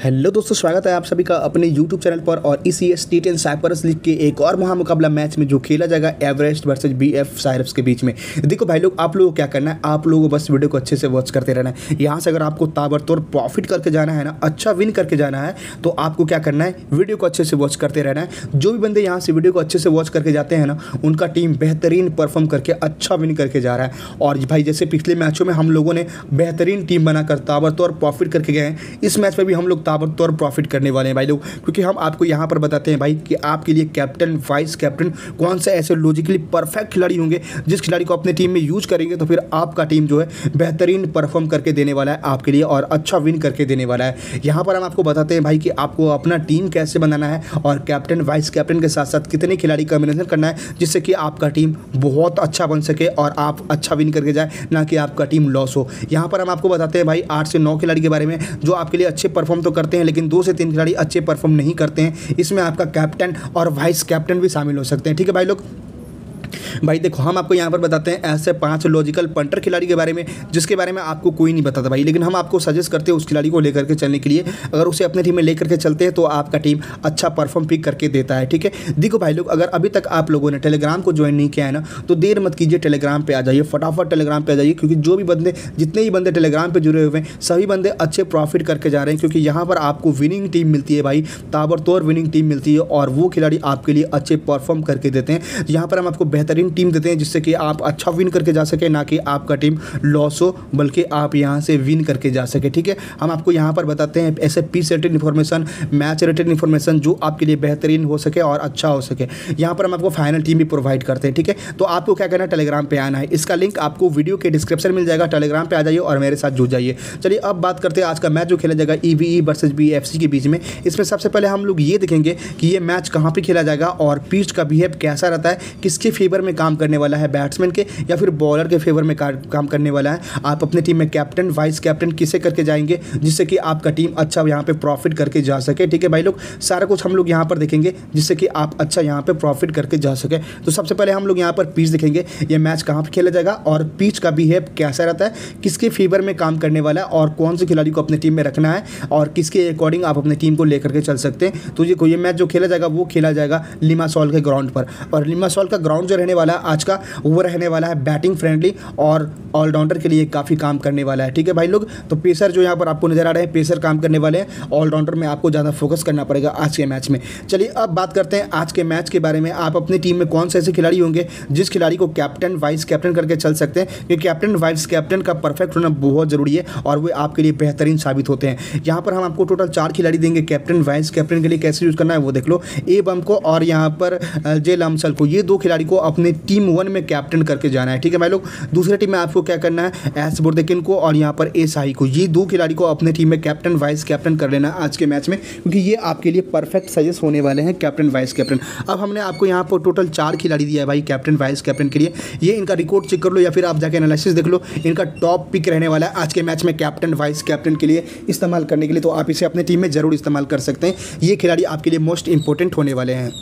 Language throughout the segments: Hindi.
हेलो दोस्तों, स्वागत है आप सभी का अपने YouTube चैनल पर। और इस T10 साइप्रस लीग के एक और महामुकाबला मैच में जो खेला जाएगा एवरेस्ट वर्सेस BF साइरप्स के बीच में। देखो भाई लोग, आप लोगों को क्या करना है, आप लोगों को बस वीडियो को अच्छे से वॉच करते रहना है। यहाँ से अगर आपको ताबड़तोड़ प्रॉफिट करके जाना है ना, अच्छा विन करके जाना है, तो आपको क्या करना है, वीडियो को अच्छे से वॉच करते रहना है। जो भी बंदे यहाँ से वीडियो को अच्छे से वॉच करके जाते हैं ना, उनका टीम बेहतरीन परफॉर्म करके अच्छा विन करके जा रहा है। और भाई जैसे पिछले मैचों में हम लोगों ने बेहतरीन टीम बनाकर ताबड़तोड़ प्रॉफिट करके गए हैं, इस मैच में भी हम लोग ताबड़तोड़ प्रॉफिट करने वाले हैं भाई लोग। क्योंकि हम आपको यहाँ पर बताते हैं भाई कि आपके लिए कैप्टन वाइस कैप्टन कौन से ऐसे लॉजिकली परफेक्ट खिलाड़ी होंगे, जिस खिलाड़ी को अपने टीम में यूज करेंगे तो फिर आपका टीम जो है बेहतरीन परफॉर्म करके देने वाला है आपके लिए और अच्छा विन करके देने वाला है। यहाँ पर हम आपको बताते हैं भाई कि आपको अपना टीम कैसे बनाना है और कैप्टन वाइस कैप्टन के साथ साथ कितने खिलाड़ी कॉम्बिनेशन करना है, जिससे कि आपका टीम बहुत अच्छा बन सके और आप अच्छा विन करके जाए, ना कि आपका टीम लॉस हो। यहाँ पर हम आपको बताते हैं भाई 8 से 9 खिलाड़ी के बारे में जो आपके लिए अच्छे परफॉर्म तो करते हैं, लेकिन 2 से 3 खिलाड़ी अच्छे परफॉर्म नहीं करते हैं। इसमें आपका कैप्टन और वाइस कैप्टन भी शामिल हो सकते हैं। ठीक है भाई लोग। भाई देखो, हम आपको यहाँ पर बताते हैं ऐसे 5 लॉजिकल पंटर खिलाड़ी के बारे में जिसके बारे में आपको कोई नहीं बताता भाई, लेकिन हम आपको सजेस्ट करते हैं उस खिलाड़ी को लेकर के चलने के लिए। अगर उसे अपने टीम में लेकर के चलते हैं तो आपका टीम अच्छा परफॉर्म पिक करके देता है। ठीक है, देखो भाई लोग, अगर अभी तक आप लोगों ने टेलीग्राम को ज्वाइन नहीं किया है ना, तो देर मत कीजिए, टेलीग्राम पे आ जाइए, फटाफट टेलीग्राम पे आ जाइए। क्योंकि जो भी बंदे, जितने ही बंदे टेलीग्राम पे जुड़े हुए हैं, सभी बंदे अच्छे प्रॉफिट करके जा रहे हैं। क्योंकि यहाँ पर आपको विनिंग टीम मिलती है भाई, ताबड़तोड़ विनिंग टीम मिलती है और वो खिलाड़ी आपके लिए अच्छे परफॉर्म करके देते हैं। यहाँ पर हम आपको बेहतरीन टीम देते हैं जिससे कि आप अच्छा विन करके जा सके, ना कि आपका टीम लॉस हो, बल्कि आप यहां से विन करके जा सके। ठीक है, हम आपको यहां पर बताते हैं ऐसे piece rated information, match rated information जो आपके लिए बेहतरीन हो सके और अच्छा हो सके। यहां पर हम आपको फाइनल टीम भी प्रोवाइड करते हैं। ठीक है, तो आपको क्या करना है, टेलीग्राम पे आना है। इसका लिंक आपको वीडियो के डिस्क्रिप्शन में मिल जाएगा। टेलीग्राम पे आ जाइए और मेरे साथ जुड़ जाइए। चलिए अब बात करते हैं आज का मैच जो खेला जाएगा EVE वर्सेस BFC के बीच में। इसमें सबसे पहले हम लोग ये देखेंगे कि ये मैच कहाँ पर खेला जाएगा और पिच का बिहेव कैसा रहता है, किसके फेवर में काम करने वाला है, बैट्समैन के या फिर बॉलर के फेवर में काम करने वाला है। आप अपने टीम में कैप्टन वाइस कैप्टन किसे करके जाएंगे जिससे कि आपका टीम अच्छा यहाँ पे प्रॉफिट करके जा सके। ठीक है भाई लोग, सारा कुछ हम लोग यहाँ पर देखेंगे जिससे कि आप अच्छा यहाँ पे प्रॉफिट करके जा सके। तो सबसे पहले हम लोग यहाँ पर पिच देखेंगे, ये मैच कहाँ पर खेला जाएगा और पिच का बिहेव कैसा रहता है, किसके फेवर में काम करने वाला है और कौन से खिलाड़ी को अपने टीम में रखना है और किसके अकॉर्डिंग आप अपने टीम को लेकर के चल सकते हैं। तो ये मैच जो खेला जाएगा वो खेला जाएगा लिमासोल के ग्राउंड पर। और लिमासोल का ग्राउंड जो रहने वाला है आज का, वो रहने वाला है बैटिंग फ्रेंडली और ऑलराउंडर के लिए काफ़ी काम करने वाला है। ठीक है भाई लोग, तो पेसर जो यहाँ पर आपको नजर आ रहे हैं, पेसर काम करने वाले हैं। ऑलराउंडर में आपको ज़्यादा फोकस करना पड़ेगा आज के मैच में। चलिए अब बात करते हैं आज के मैच के बारे में। आप अपनी टीम में कौन से ऐसे खिलाड़ी होंगे जिस खिलाड़ी को कैप्टन वाइस कैप्टन करके चल सकते हैं, क्योंकि कैप्टन वाइस कैप्टन का परफेक्ट होना बहुत ज़रूरी है और वो आपके लिए बेहतरीन साबित होते हैं। यहाँ पर हम आपको टोटल 4 खिलाड़ी देंगे कैप्टन वाइस कैप्टन के लिए। कैसे यूज़ करना है वो देख लो। ए बम को और यहाँ पर जे लमसल को, ये 2 खिलाड़ी को अपने टीम 1 में कैप्टन करके जाना है। ठीक है भाई लोग, दूसरे टीम में आपको क्या करना है, एस बुर्देकिन को और यहाँ पर ए शाही को, ये 2 खिलाड़ी को अपने टीम में कैप्टन वाइस कैप्टन कर लेना आज के मैच में, क्योंकि ये आपके लिए परफेक्ट सजेस्ट होने वाले हैं कैप्टन वाइस कैप्टन। अब हमने आपको यहाँ पर टोटल 4 खिलाड़ी दिया है भाई कैप्टन वाइस कैप्टन के लिए। ये इनका रिकॉर्ड चेक कर लो या फिर आप जाके एनालिसिस देख लो। इनका टॉप पिक रहने वाला है आज के मैच में कैप्टन वाइस कैप्टन के लिए इस्तेमाल करने के लिए, तो आप इसे अपने टीम में जरूर इस्तेमाल कर सकते हैं। ये खिलाड़ी आपके लिए मोस्ट इंपॉर्टेंट होने वाले हैं।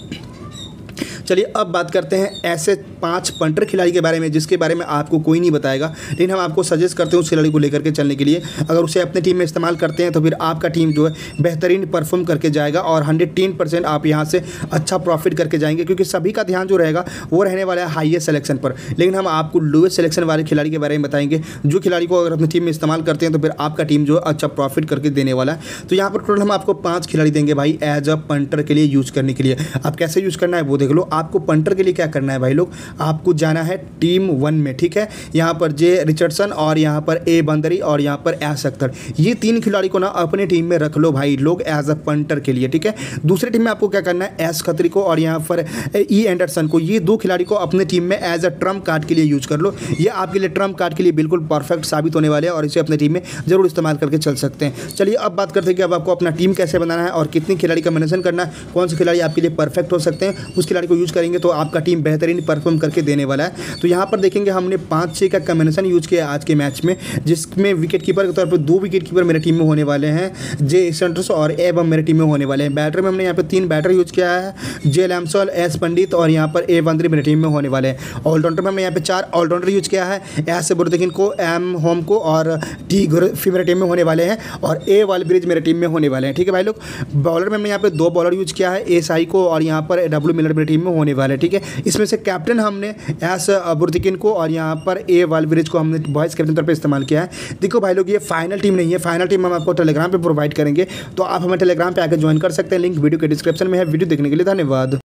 चलिए अब बात करते हैं ऐसे 5 पंटर खिलाड़ी के बारे में जिसके बारे में आपको कोई नहीं बताएगा, लेकिन हम आपको सजेस्ट करते हैं उस खिलाड़ी को लेकर के चलने के लिए। अगर उसे अपने टीम में इस्तेमाल करते हैं तो फिर आपका टीम जो है बेहतरीन परफॉर्म करके जाएगा और 110% आप यहाँ से अच्छा प्रॉफिट करके जाएंगे, क्योंकि सभी का ध्यान जो रहेगा वो रहने वाला है हाईएस्ट सिलेक्शन पर। लेकिन हम आपको लोएस्ट सिलेक्शन वाले खिलाड़ी के बारे में बताएंगे, जो खिलाड़ी को अगर अपनी टीम में इस्तेमाल करते हैं तो फिर आपका टीम जो है अच्छा प्रॉफिट करके देने वाला है। तो यहाँ पर टोटल हम आपको 5 खिलाड़ी देंगे भाई एज अ पंटर के लिए यूज़ करने के लिए। अब कैसे यूज़ करना है वो देख लो। आपको पंटर के लिए क्या करना है भाई लोग, आपको जाना है टीम 1 में। ठीक है, यहाँ पर जे रिचर्डसन और यहाँ पर ए बंदरी और यहाँ पर एस अख्तर, ये 3 खिलाड़ी को ना अपने टीम में रख लो भाई लोग एज अ पंटर के लिए। ठीक है, दूसरे टीम में आपको क्या करना है, एस खत्री को और यहाँ पर ई एंडरसन को, ये 2 खिलाड़ी को अपने टीम में एज अ ट्रम्प कार्ड के लिए यूज कर लो। ये आपके लिए ट्रम्प कार्ड के लिए बिल्कुल परफेक्ट साबित होने वाले हैं और इसे अपने टीम में जरूर इस्तेमाल करके चल सकते हैं। चलिए अब बात करते हैं कि अब आपको अपना टीम कैसे बनाना है और कितनी खिलाड़ी का मैनेजमेंट करना है, कौन से खिलाड़ी आपके लिए परफेक्ट हो सकते हैं, उस खिलाड़ी को यूज यूज़ करेंगे तो आपका टीम बेहतरीन परफॉर्म करके देने वाला है। तो यहाँ पर देखेंगे हमने 5-6 का कॉम्बिनेशन यूज़ किया आज के मैच में, जिसमें विकेट कीपर के तौर पर 2 विकेट कीपर मेरे टीम में होने वाले हैं, जे सेंटर्स और एवं मेरे टीम में होने वाले हैं। बैटर में हमने यहाँ पे 3 बैटर यूज़ किया है, जे लैमसोल, एस पंडित और यहाँ पर ए वंद्री मेरे टीम में होने वाले हैं। ऑलराउंडर में हमने यहाँ पे 4 ऑलराउंडर यूज़ किया है, एस बुरदकिन को, एम होम को और टी गुरफी मेरे टीम में होने वाले हैं और ए वालब्रिज मेरे टीम में होने वाले हैं। ठीक है भाई लोग। बॉलर में हमने यहाँ पे 2 बॉलर यूज़ किया है, ए साई को और यहाँ पर डब्ल्यू मिलर मेरी टीम में होने वाले हैं। ठीक है, इसमें से कैप्टन हमने एस बुरदकिन को और यहाँ पर ए वालब्रिज को हमने वॉइस कैप्टन तौर पर इस्तेमाल किया है। देखो भाई लोग, ये फाइनल टीम नहीं है, फाइनल टीम हम आपको टेलीग्राम पर प्रोवाइड करेंगे, तो आप हमें टेलीग्राम पर आकर ज्वाइन कर सकते हैं। लिंक वीडियो के डिस्क्रिप्शन में है। वीडियो देखने के लिए धन्यवाद।